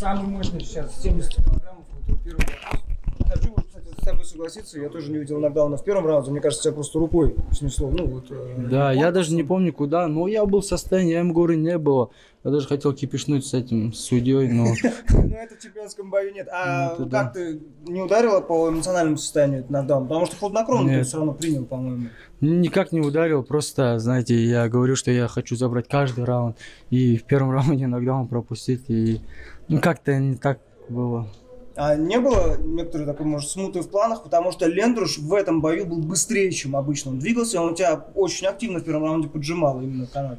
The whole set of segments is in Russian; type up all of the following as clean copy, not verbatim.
самый мощный сейчас, 70 килограммов, это первый вопрос. Хочу, кстати, с тобой согласиться, я тоже не видел нокдауна в первом раунде, мне кажется, тебя просто рукой снесло. Ну, вот, да, я даже не помню куда, но я был в состоянии, я ему говорю, не было. Я даже хотел кипишнуть с этим судьей, но... Ну, это в чемпионском бою нет. А как ты не ударила по эмоциональному состоянию этот нокдаун? Потому что хладнокровно ты все равно принял, по-моему. Никак не ударил, просто, знаете, я говорю, что я хочу забрать каждый раунд. И в первом раунде нокдаун пропустить, и как-то не так было. А не было некоторой такой, может, смуты в планах, потому что Лендруш в этом бою был быстрее, чем обычно. Он двигался, он у тебя очень активно в первом раунде поджимал именно Канаду.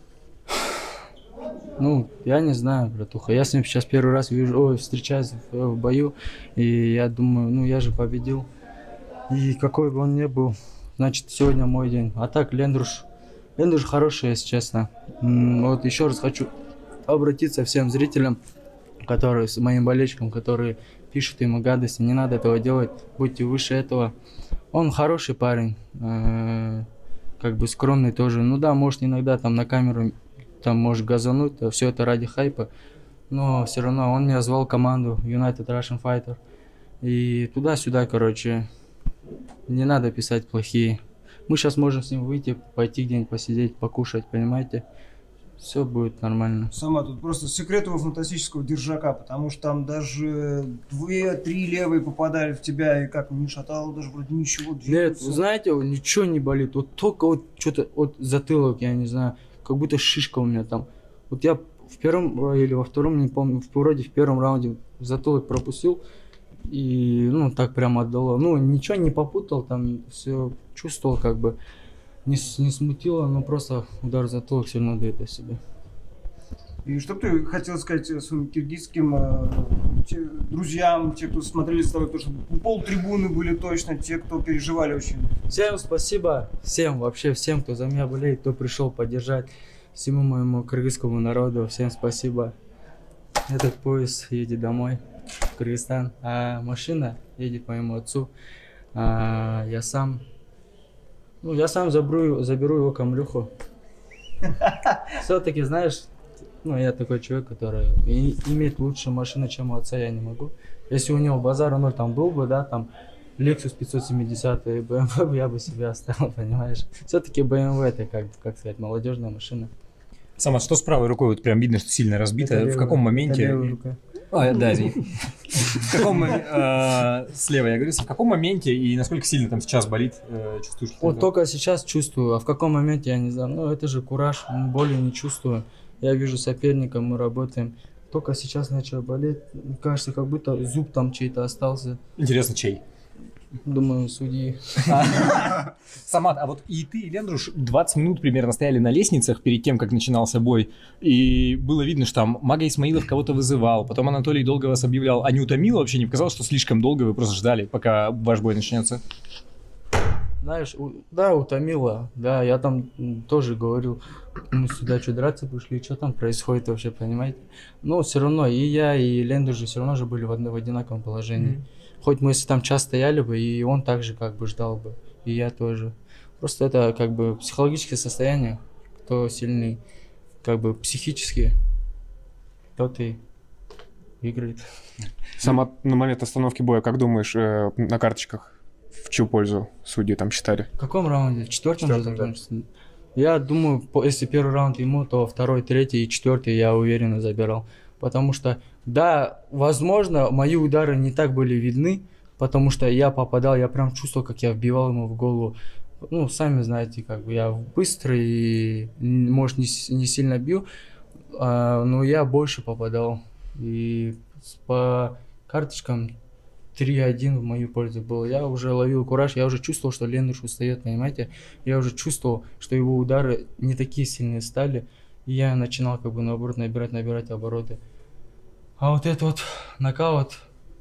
Ну, я не знаю, братуха. Я с ним сейчас первый раз встречаюсь в бою, и я думаю, ну, я же победил. И какой бы он ни был, значит, сегодня мой день. А так, Лендруш хороший, если честно. Вот еще раз хочу обратиться всем зрителям, которые, моим болельщикам, которые пишут ему гадости. Не надо этого делать, будьте выше этого. Он хороший парень, как бы скромный тоже. Ну да, может иногда там на камеру там может газануть, все это ради хайпа. Но все равно он меня звал в команду United Russian Fighter. И туда-сюда, короче, не надо писать плохие. Мы сейчас можем с ним выйти, пойти где-нибудь посидеть, покушать, понимаете? Все будет нормально. Сама тут просто секрет его фантастического держака, потому что там даже 2-3 левые попадали в тебя, и как не шатало даже вроде ничего. Нет, вы знаете, ничего не болит, вот только вот что-то от затылок, я не знаю, как будто шишка у меня там. Вот я в первом или во втором, не помню, вроде в первом раунде затылок пропустил, и ну так прямо отдало. Ну ничего не попутал, там все чувствовал как бы. Не смутило, но просто удар в затылок сильно дает о себе. И что бы ты хотел сказать своим киргизским друзьям, те, кто смотрели с тобой, потому что полтрибуны были точно, те, кто переживали очень. Всем спасибо, всем, вообще всем, кто за меня болеет, кто пришел поддержать, всему моему кыргызскому народу, всем спасибо. Этот поезд едет домой, в Кыргызстан, а машина едет моему отцу, я сам заберу его камрюху. Все-таки, знаешь, ну, я такой человек, который имеет лучшую машину, чем у отца, я не могу. Если у него базара 0 там был бы, да, там, Lexus 570 и BMW, я бы себе оставил, понимаешь. Все-таки BMW это, как сказать, молодежная машина. Самат, что с правой рукой? Вот прям видно, что сильно разбито. В каком моменте? Да, извини. Слева я говорю, в каком моменте и насколько сильно там сейчас болит, чувствуешь? Вот только сейчас чувствую, а в каком моменте я не знаю. Ну, это же кураж, боли не чувствую. Я вижу соперника, мы работаем. Только сейчас начал болеть. Кажется, как будто зуб там чей-то остался. Интересно, чей? Думаю, судьи. Самат, а вот и ты, и Лендруш 20 минут примерно стояли на лестницах перед тем, как начинался бой. И было видно, что там Мага Исмаилов кого-то вызывал. Потом Анатолий долго вас объявлял. А не утомило вообще? Не показалось, что слишком долго вы просто ждали, пока ваш бой начнется? Знаешь, да, утомило. Да, я там тоже говорил, мы сюда что, драться пришли, что там происходит вообще, понимаете? Но все равно и я, и Лендруш все равно же были в одинаковом положении. Хоть мы там час стояли бы, и он также как бы ждал бы, и я тоже. Просто это как бы психологическое состояние, кто сильный, как бы психически, тот и выиграет. Сама на момент остановки боя, как думаешь, на карточках в чью пользу судьи там считали? В каком раунде? Четвертом же закончился? Да. Я думаю, если первый раунд ему, то второй, третий и четвертый я уверенно забирал. Потому что, да, возможно, мои удары не так были видны, потому что я попадал, я прям чувствовал, как я вбивал ему в голову. Ну, сами знаете, как бы я быстрый и, может, не сильно бил, но я больше попадал. И по карточкам 3-1 в мою пользу было. Я уже ловил кураж, я уже чувствовал, что Лендруш устает, понимаете? Я уже чувствовал, что его удары не такие сильные стали. И я начинал как бы наоборот набирать обороты. А вот этот вот нокаут,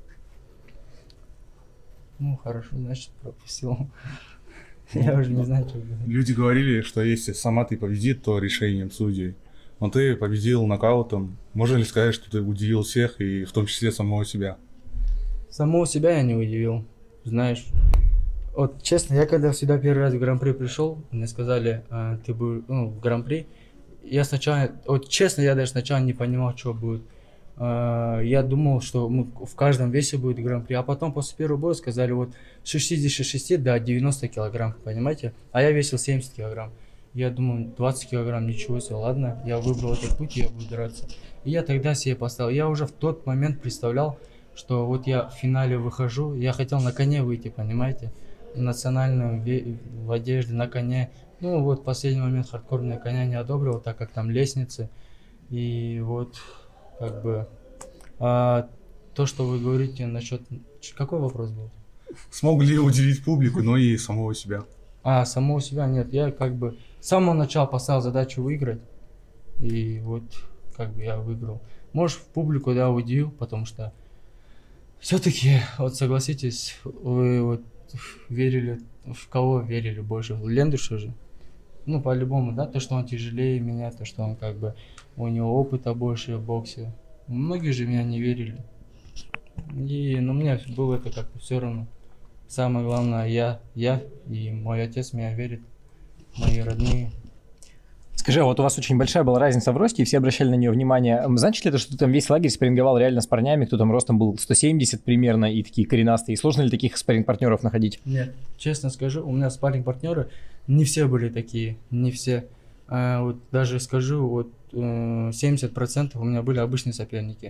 ну хорошо, значит пропустил. Я уже не знаю, что говорить. Люди говорили, что если Самат и победит, то решением судей. Но ты победил нокаутом. Можно ли сказать, что ты удивил всех, и в том числе самого себя? Самого себя я не удивил, знаешь. Вот честно, я когда сюда первый раз в Гран-при пришел, мне сказали, ты будешь в Гран-при. Я сначала, вот честно, я даже сначала не понимал, что будет. Я думал, что в каждом весе будет гран-при. А потом после первого боя сказали, вот с 66 до 90 килограмм, понимаете? А я весил 70 килограмм. Я думал, 20 килограмм, ничего себе, ладно, я выбрал этот путь, я буду драться. И я тогда себе поставил, я уже в тот момент представлял, что вот я в финале выхожу, я хотел на коне выйти, понимаете? Национальную в одежде, на коне. Ну вот в последний момент хардкорные коня не одобрил, так как там лестницы. И вот как бы то, что вы говорите насчет... Какой вопрос был? Смог ли удивить публику, но и самого себя? Самого себя нет. Я как бы с самого начала поставил задачу выиграть. И вот как бы я выиграл. Может, в публику, да, удивил, потому что все-таки, вот согласитесь, вы вот верили, в кого верили больше? В Лендруша же? Ну, по-любому, да, то, что он тяжелее меня, то, что он как бы, у него опыта больше в боксе. Многие же меня не верили. Но мне было это как-то все равно. Самое главное, я и мой отец меня верит, мои родные. Скажи, а вот у вас очень большая была разница в росте, и все обращали на нее внимание. Значит ли это, что ты там весь лагерь спарринговал реально с парнями, кто там ростом был 170 примерно, и такие коренастые? И сложно ли таких спарринг-партнеров находить? Нет, честно скажу, у меня спарринг-партнеры не все были такие, не все. Вот даже скажу, вот 70% у меня были обычные соперники.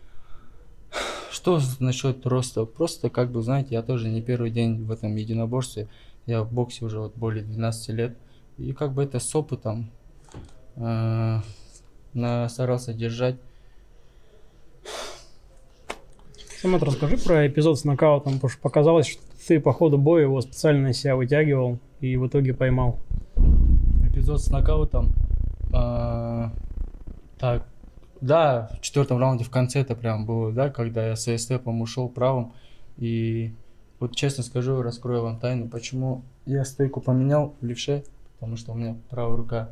Что насчет роста? Просто, как бы, знаете, я тоже не первый день в этом единоборстве. Я в боксе уже вот более 12 лет. И как бы это с опытом старался держать. Самат, расскажи про эпизод с нокаутом, потому что показалось, что ты по ходу боя его специально на себя вытягивал и в итоге поймал. Эпизод с нокаутом. Так, да, в 4-м раунде в конце это прям было, да, когда я с степом ушел правым. И вот честно скажу, раскрою вам тайну, почему я стойку поменял в левше, потому что у меня правая рука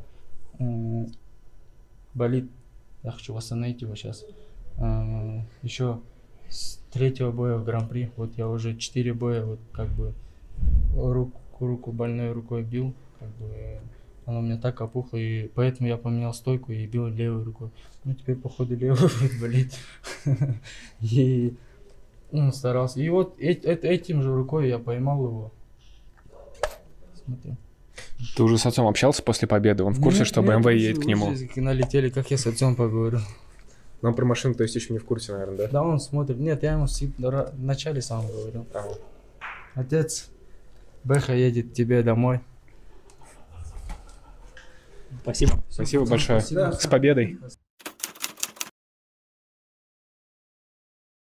болит. Я хочу восстановить его сейчас. Еще с 3-го боя в Гран-при, вот я уже 4 боя, вот как бы руку больной рукой бил, как бы она у меня так опухла, и поэтому я поменял стойку и бил левой рукой. Ну теперь походу левая будет болеть. И старался. И вот этим же рукой я поймал его. Смотри. Ты уже с отцом общался после победы? Он в курсе, что BMW едет к нему? Налетели, как я с отцом поговорю. Но он про машину, то есть, еще не в курсе, наверное, да? Да, он смотрит. Нет, я ему в начале сам говорил. Отец, Бэха едет к тебе домой. Спасибо. Спасибо большое. Спасибо. С победой.